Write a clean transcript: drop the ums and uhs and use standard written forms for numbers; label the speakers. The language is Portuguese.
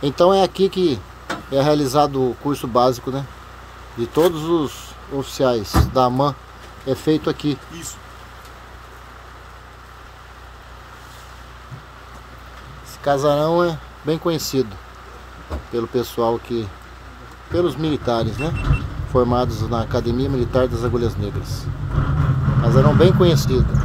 Speaker 1: Então é aqui que é realizado o curso básico, né? De todos os oficiais da AMAN, é feito aqui.
Speaker 2: Isso.
Speaker 1: Esse casarão é bem conhecido pelo pessoal que... pelos militares, né? Formados na Academia Militar das Agulhas Negras. Casarão bem conhecido.